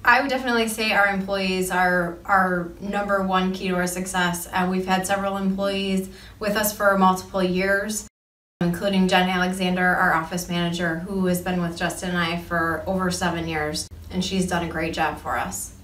I would definitely say our employees are our number one key to our success. We've had several employees with us for multiple years, including Jen Alexander, our office manager, who has been with Justin and I for over 7 years, and she's done a great job for us.